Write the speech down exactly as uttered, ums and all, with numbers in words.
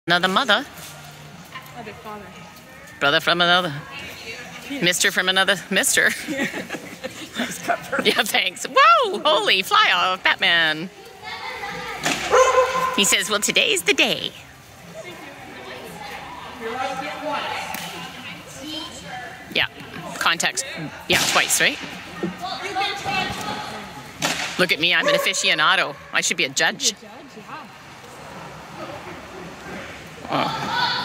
Another mother. Other father. Brother from another. Mister from another mister. Nice cover. Yeah, thanks. Whoa! Holy fly off, Batman. He says, well, today's the day. Yeah. Context. Yeah, twice, right? Look at me. I'm an aficionado. I should be a judge. Judge, yeah. Oh.